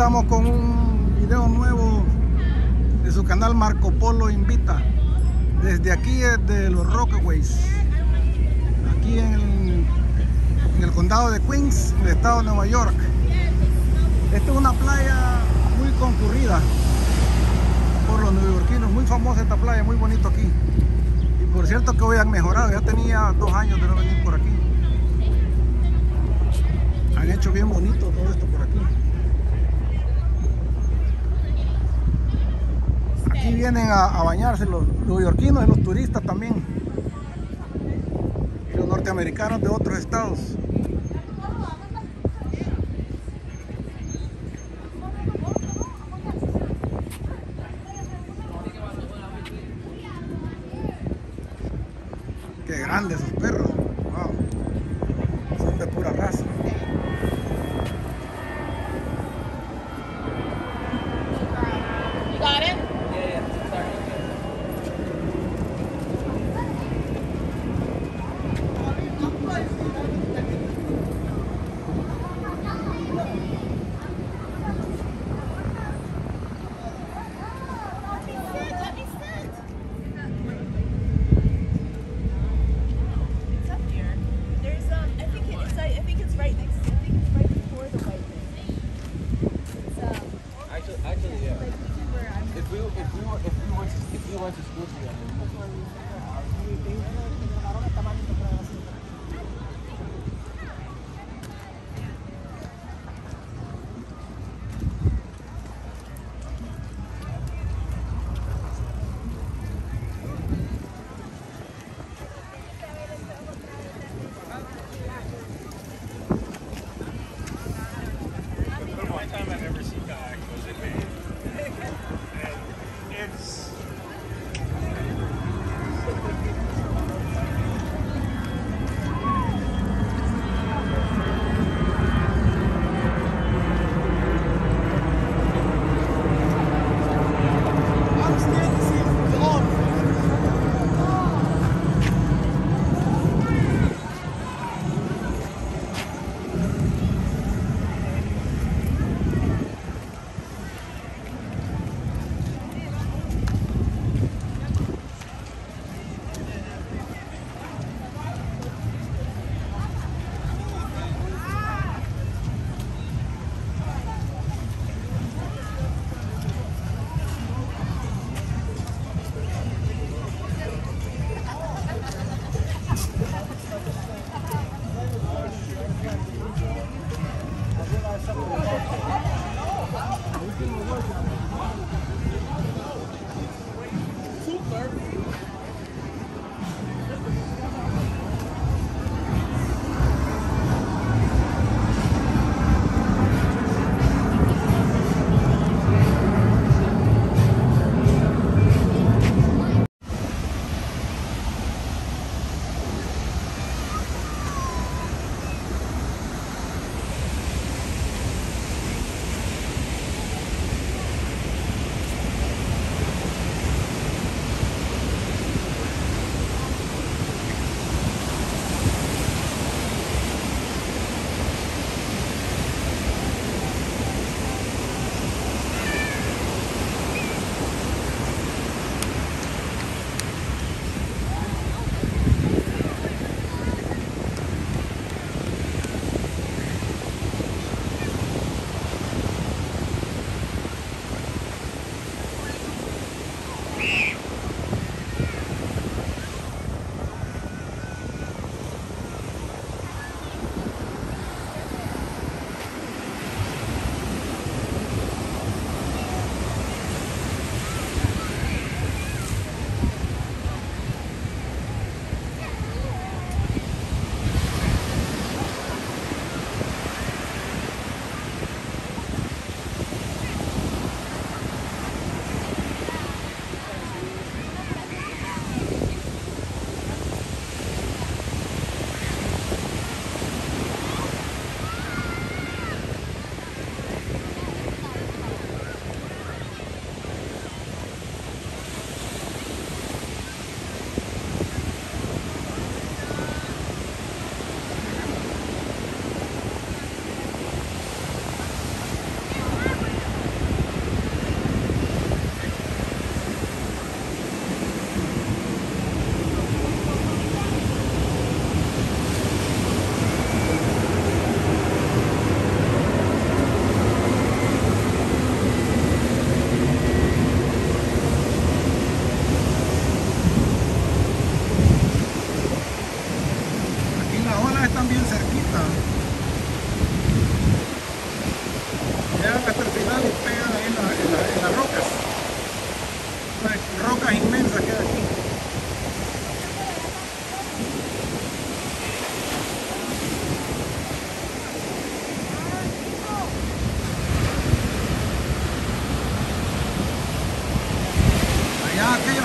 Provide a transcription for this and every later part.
estamos con un video nuevo de su canal Marco Polo Invita. Desde aquí, de los Rockaways, aquí en el condado de Queens, en el estado de Nueva York. Esta es una playa muy concurrida por los neoyorquinos, muy famosa esta playa, muy bonito aquí. Y por cierto que hoy han mejorado, ya tenía 2 años de no venir por aquí. Han hecho bien bonito todo esto por aquí. Aquí vienen a bañarse los neoyorquinos y los turistas también. Y los norteamericanos de otros estados. Qué grandes esos perros. Wow. Son de pura raza. You got it? Actually, yeah. If we went to school together. One time I've ever seen kayak was in Maine. And it's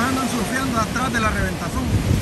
andan surfeando atrás de la reventazón.